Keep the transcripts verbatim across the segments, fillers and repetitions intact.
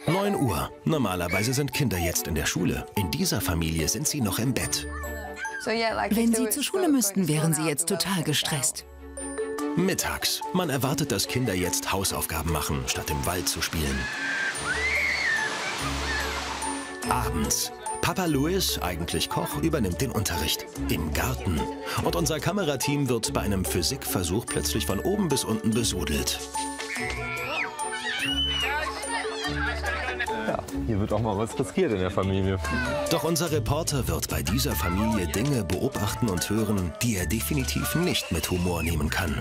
neun Uhr. Normalerweise sind Kinder jetzt in der Schule. In dieser Familie sind sie noch im Bett. Wenn sie zur Schule müssten, wären sie jetzt total gestresst. Mittags. Man erwartet, dass Kinder jetzt Hausaufgaben machen, statt im Wald zu spielen. Abends. Papa Louis, eigentlich Koch, übernimmt den Unterricht. Im Garten. Und unser Kamerateam wird bei einem Physikversuch plötzlich von oben bis unten besudelt. Ja, hier wird auch mal was riskiert in der Familie. Doch unser Reporter wird bei dieser Familie Dinge beobachten und hören, die er definitiv nicht mit Humor nehmen kann.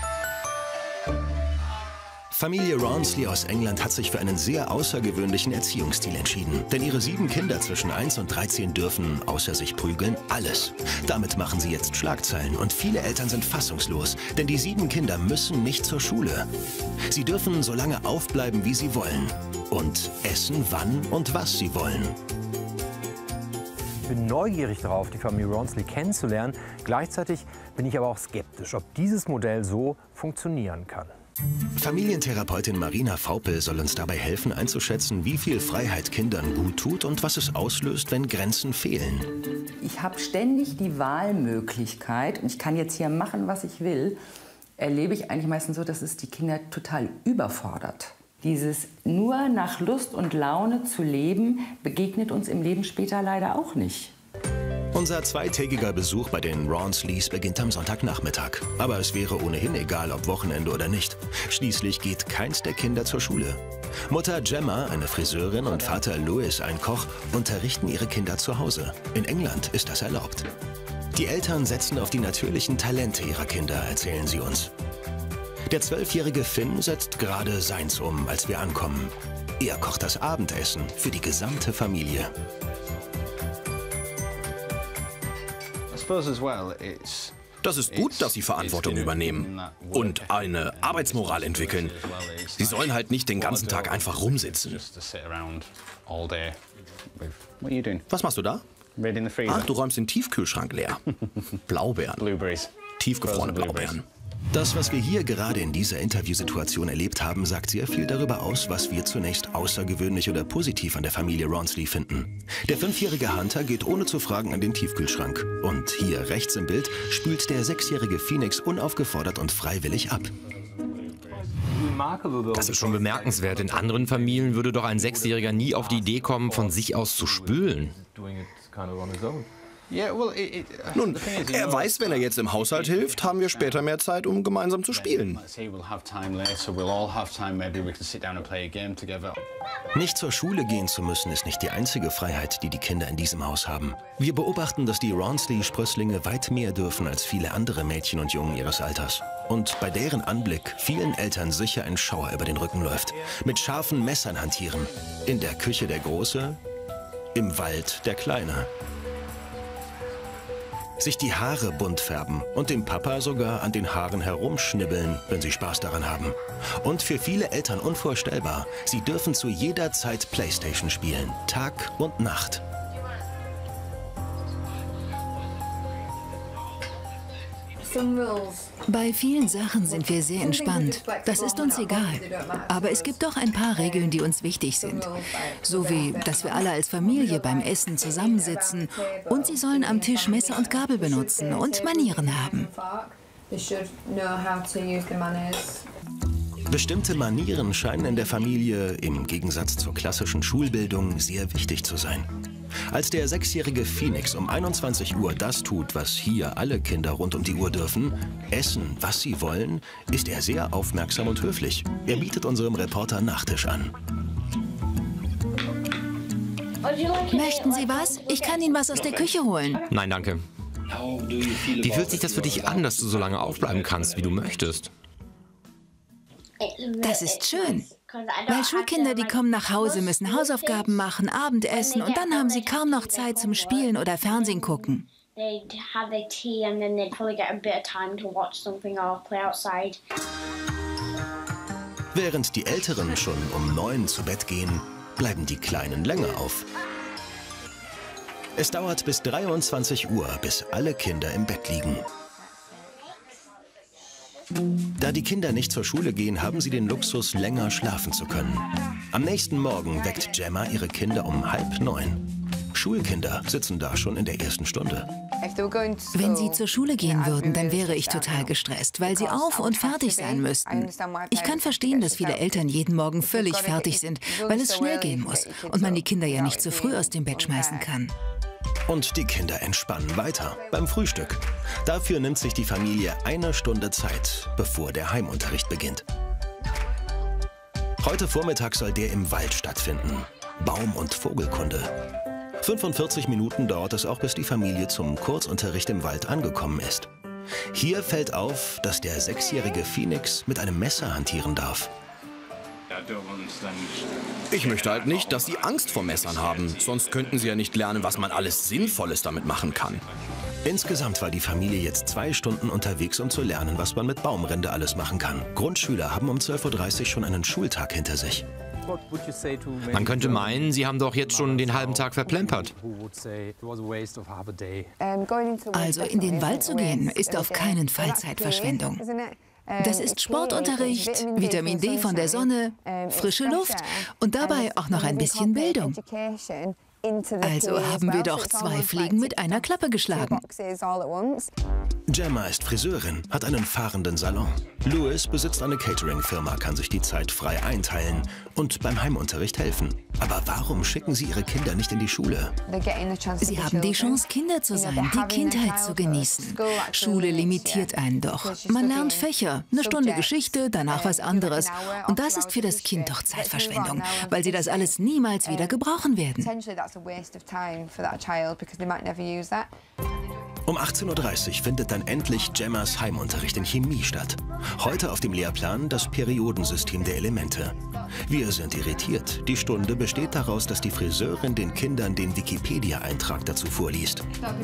Familie Rawnsley aus England hat sich für einen sehr außergewöhnlichen Erziehungsstil entschieden. Denn ihre sieben Kinder zwischen eins und dreizehn dürfen, außer sich prügeln, alles. Damit machen sie jetzt Schlagzeilen und viele Eltern sind fassungslos. Denn die sieben Kinder müssen nicht zur Schule. Sie dürfen so lange aufbleiben, wie sie wollen. Und essen, wann und was sie wollen. Ich bin neugierig darauf, die Familie Rawnsley kennenzulernen. Gleichzeitig bin ich aber auch skeptisch, ob dieses Modell so funktionieren kann. Familientherapeutin Marina Vaupel soll uns dabei helfen, einzuschätzen, wie viel Freiheit Kindern gut tut und was es auslöst, wenn Grenzen fehlen. Ich habe ständig die Wahlmöglichkeit und ich kann jetzt hier machen, was ich will. Erlebe ich eigentlich meistens so, dass es die Kinder total überfordert. Dieses nur nach Lust und Laune zu leben, begegnet uns im Leben später leider auch nicht. Unser zweitägiger Besuch bei den Rawnsleys beginnt am Sonntagnachmittag. Aber es wäre ohnehin egal, ob Wochenende oder nicht. Schließlich geht keins der Kinder zur Schule. Mutter Gemma, eine Friseurin, und Vater Louis, ein Koch, unterrichten ihre Kinder zu Hause. In England ist das erlaubt. Die Eltern setzen auf die natürlichen Talente ihrer Kinder, erzählen sie uns. Der zwölfjährige Finn setzt gerade seins um, als wir ankommen. Er kocht das Abendessen für die gesamte Familie. Das ist gut, dass sie Verantwortung übernehmen und eine Arbeitsmoral entwickeln. Sie sollen halt nicht den ganzen Tag einfach rumsitzen. Was machst du da? Ach, du räumst den Tiefkühlschrank leer. Blaubeeren. Tiefgefrorene Blaubeeren. Das, was wir hier gerade in dieser Interviewsituation erlebt haben, sagt sehr viel darüber aus, was wir zunächst außergewöhnlich oder positiv an der Familie Rawnsley finden. Der fünfjährige Hunter geht ohne zu fragen an den Tiefkühlschrank. Und hier rechts im Bild spült der sechsjährige Phoenix unaufgefordert und freiwillig ab. Das ist schon bemerkenswert. In anderen Familien würde doch ein Sechsjähriger nie auf die Idee kommen, von sich aus zu spülen. Nun, er weiß, wenn er jetzt im Haushalt hilft, haben wir später mehr Zeit, um gemeinsam zu spielen. Nicht zur Schule gehen zu müssen, ist nicht die einzige Freiheit, die die Kinder in diesem Haus haben. Wir beobachten, dass die Rawnsley-Sprösslinge weit mehr dürfen als viele andere Mädchen und Jungen ihres Alters. Und bei deren Anblick vielen Eltern sicher ein Schauer über den Rücken läuft. Mit scharfen Messern hantieren. In der Küche der Große, im Wald der Kleine. Sich die Haare bunt färben und dem Papa sogar an den Haaren herumschnibbeln, wenn sie Spaß daran haben. Und für viele Eltern unvorstellbar, sie dürfen zu jeder Zeit Playstation spielen, Tag und Nacht. Bei vielen Sachen sind wir sehr entspannt. Das ist uns egal. Aber es gibt doch ein paar Regeln, die uns wichtig sind. So wie, dass wir alle als Familie beim Essen zusammensitzen und sie sollen am Tisch Messer und Gabel benutzen und Manieren haben. Bestimmte Manieren scheinen in der Familie, im Gegensatz zur klassischen Schulbildung, sehr wichtig zu sein. Als der sechsjährige Phoenix um einundzwanzig Uhr das tut, was hier alle Kinder rund um die Uhr dürfen, essen, was sie wollen, ist er sehr aufmerksam und höflich. Er bietet unserem Reporter Nachtisch an. Möchten Sie was? Ich kann Ihnen was aus der Küche holen. Nein, danke. Wie fühlt sich das für dich an, dass du so lange aufbleiben kannst, wie du möchtest? Das ist schön. Weil Schulkinder, die kommen nach Hause, müssen Hausaufgaben machen, Abendessen und dann haben sie kaum noch Zeit zum Spielen oder Fernsehen gucken. Während die Älteren schon um neun zu Bett gehen, bleiben die Kleinen länger auf. Es dauert bis dreiundzwanzig Uhr, bis alle Kinder im Bett liegen. Da die Kinder nicht zur Schule gehen, haben sie den Luxus, länger schlafen zu können. Am nächsten Morgen weckt Gemma ihre Kinder um halb neun. Schulkinder sitzen da schon in der ersten Stunde. Wenn sie zur Schule gehen würden, dann wäre ich total gestresst, weil sie auf und fertig sein müssten. Ich kann verstehen, dass viele Eltern jeden Morgen völlig fertig sind, weil es schnell gehen muss und man die Kinder ja nicht zu früh aus dem Bett schmeißen kann. Und die Kinder entspannen weiter beim Frühstück. Dafür nimmt sich die Familie eine Stunde Zeit, bevor der Heimunterricht beginnt. Heute Vormittag soll der im Wald stattfinden. Baum- und Vogelkunde. fünfundvierzig Minuten dauert es auch, bis die Familie zum Kurzunterricht im Wald angekommen ist. Hier fällt auf, dass der sechsjährige Phoenix mit einem Messer hantieren darf. Ich möchte halt nicht, dass sie Angst vor Messern haben. Sonst könnten sie ja nicht lernen, was man alles Sinnvolles damit machen kann. Insgesamt war die Familie jetzt zwei Stunden unterwegs, um zu lernen, was man mit Baumrinde alles machen kann. Grundschüler haben um zwölf Uhr dreißig schon einen Schultag hinter sich. Man könnte meinen, sie haben doch jetzt schon den halben Tag verplempert. Also in den Wald zu gehen, ist auf keinen Fall Zeitverschwendung. Das ist Sportunterricht, Vitamin D von der Sonne, frische Luft und dabei auch noch ein bisschen Bildung. Also haben wir doch zwei Fliegen mit einer Klappe geschlagen. Gemma ist Friseurin, hat einen fahrenden Salon. Louis besitzt eine Catering-Firma, kann sich die Zeit frei einteilen und beim Heimunterricht helfen. Aber warum schicken sie ihre Kinder nicht in die Schule? Sie haben die Chance, Kinder zu sein, die Kindheit zu genießen. Schule limitiert einen doch. Man lernt Fächer, eine Stunde Geschichte, danach was anderes. Und das ist für das Kind doch Zeitverschwendung, weil sie das alles niemals wieder gebrauchen werden. Um achtzehn Uhr dreißig findet dann endlich Gemmas Heimunterricht in Chemie statt. Heute auf dem Lehrplan das Periodensystem der Elemente. Wir sind irritiert. Die Stunde besteht daraus, dass die Friseurin den Kindern den Wikipedia-Eintrag dazu vorliest.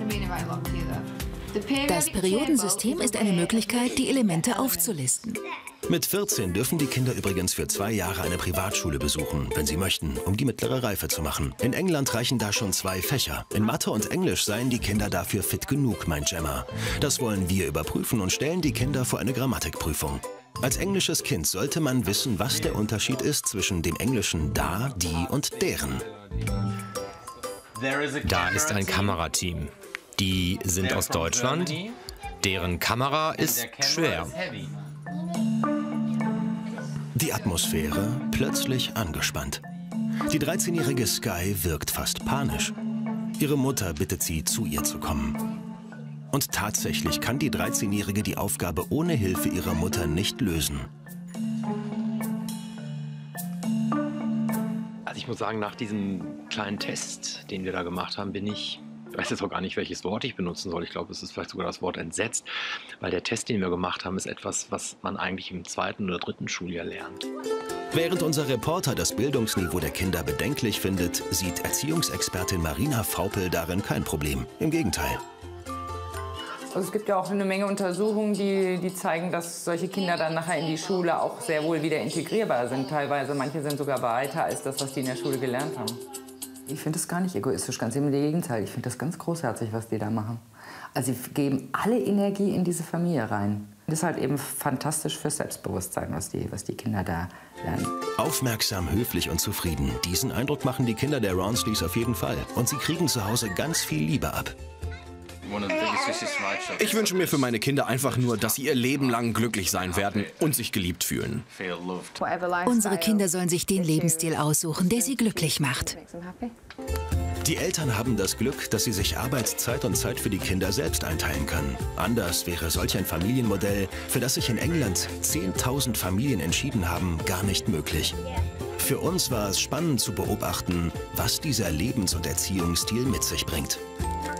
Das Periodensystem ist eine Möglichkeit, die Elemente aufzulisten. Mit vierzehn dürfen die Kinder übrigens für zwei Jahre eine Privatschule besuchen, wenn sie möchten, um die mittlere Reife zu machen. In England reichen da schon zwei Fächer. In Mathe und Englisch seien die Kinder dafür fit genug, meint Gemma. Das wollen wir überprüfen und stellen die Kinder vor eine Grammatikprüfung. Als englisches Kind sollte man wissen, was der Unterschied ist zwischen dem englischen da, die und deren. Da ist ein Kamerateam. Die sind aus Deutschland. Deren Kamera ist schwer. Die Atmosphäre plötzlich angespannt. Die dreizehnjährige Sky wirkt fast panisch. Ihre Mutter bittet sie, zu ihr zu kommen. Und tatsächlich kann die dreizehnjährige die Aufgabe ohne Hilfe ihrer Mutter nicht lösen. Also ich muss sagen, nach diesem kleinen Test, den wir da gemacht haben, bin ich... Ich weiß jetzt auch gar nicht, welches Wort ich benutzen soll. Ich glaube, es ist vielleicht sogar das Wort entsetzt, weil der Test, den wir gemacht haben, ist etwas, was man eigentlich im zweiten oder dritten Schuljahr lernt. Während unser Reporter das Bildungsniveau der Kinder bedenklich findet, sieht Erziehungsexpertin Marina Vaupel darin kein Problem. Im Gegenteil. Also es gibt ja auch eine Menge Untersuchungen, die, die zeigen, dass solche Kinder dann nachher in die Schule auch sehr wohl wieder integrierbar sind. Teilweise, manche sind sogar weiter als das, was die in der Schule gelernt haben. Ich finde das gar nicht egoistisch, ganz im Gegenteil. Ich finde das ganz großherzig, was die da machen. Also sie geben alle Energie in diese Familie rein. Das ist halt eben fantastisch fürs Selbstbewusstsein, was die, was die Kinder da lernen. Aufmerksam, höflich und zufrieden. Diesen Eindruck machen die Kinder der Ronsleys auf jeden Fall. Und sie kriegen zu Hause ganz viel Liebe ab. Ich wünsche mir für meine Kinder einfach nur, dass sie ihr Leben lang glücklich sein werden und sich geliebt fühlen. Unsere Kinder sollen sich den Lebensstil aussuchen, der sie glücklich macht. Die Eltern haben das Glück, dass sie sich Arbeitszeit und Zeit für die Kinder selbst einteilen können. Anders wäre solch ein Familienmodell, für das sich in England zehntausend Familien entschieden haben, gar nicht möglich. Für uns war es spannend zu beobachten, was dieser Lebens- und Erziehungsstil mit sich bringt.